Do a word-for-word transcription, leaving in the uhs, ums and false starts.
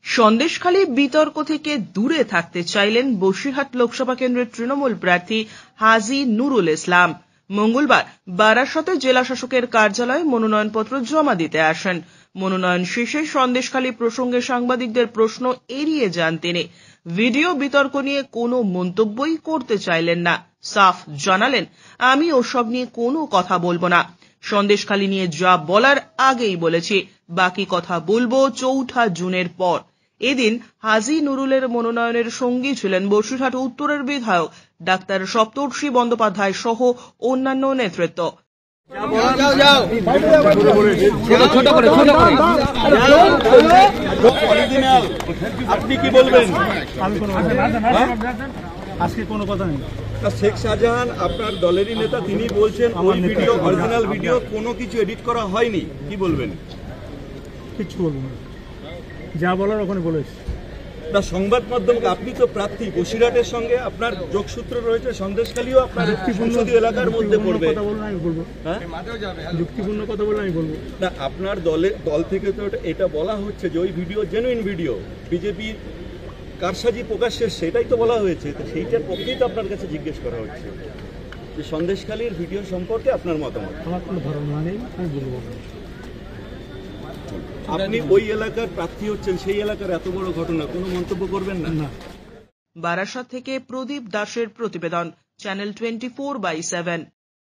সন্দেশখালী বিতর্ক থেকে দূরে থাকতে চাইলেন বসিরহাট লোকসভা কেন্দ্রের তৃণমূল প্রার্থী হাজী নুরুল ইসলাম। মঙ্গলবার বারাসতে জেলা শাসকের কার্যালয়ে মনোনয়নপত্র জমা দিতে আসেন। মনোনয়ন শেষে সন্দেশখালী প্রসঙ্গে সাংবাদিকদের প্রশ্ন এড়িয়ে যান তিনি। ভিডিও বিতর্ক নিয়ে কোনো মন্তব্যই করতে চাইলেন না। সাফ জানালেন, আমি ওসব নিয়ে কোনো কথা বলবো না। সন্দেশখালী নিয়ে যা বলার আগেই বলেছি, বাকি কথা বলবো চৌঠা জুনের পর। এদিন হাজী নুরুলের মনোনয়নের সঙ্গী ছিলেন বসিরহাট উত্তরের বিধায়ক ডাক্তার সপ্তর্ষি বন্দ্যোপাধ্যায় সহ অন্যান্য নেতৃত্ব। আপনি কি বলবেন? আজকে কোনো কথা নেই। শেখ শাহজাহান আপনার দলেরই নেতা, তিনি বলছেন ওই ভিডিও অরিজিনাল ভিডিও কোনো কিছু এডিট করা হয়নি, কি বলবেন? কিচ্ছু বলবো না, যা বলার ওখানে বলেছি। না, সংবাদ মাধ্যম, আপনি তো প্রার্থী, বসিরহাটের সঙ্গে আপনার যোগসূত্র রয়েছে, সন্দেশখালীও আপনার সংসদীয় এলাকার মধ্যে পড়বে। কথা বললে আমি বলবো, হ্যাঁ যুক্তিপূর্ণ কথা বললে আমি বলবো না। আপনার দলের দল থেকে তো এটা বলা হচ্ছে যে ওই ভিডিও জেনুইন ভিডিও, বিজেপি কারসাজি প্রকাশ্যে, সেটাই তো বলা হয়েছে। তো সেইটার পক্ষেই তো আপনার কাছে জিজ্ঞেস করা হচ্ছে যে সন্দেশখালীর ভিডিও সম্পর্কে আপনার মতামত। আমার কোনো ধারণা নেই, আমি বলবো না। আপনি ওই এলাকার প্রার্থী হচ্ছেন, সেই এলাকার এত বড় ঘটনা কোনো মন্তব্য করবেন না? বারাসাত থেকে প্রদীপ দাসের প্রতিবেদন, channel twenty four by seven.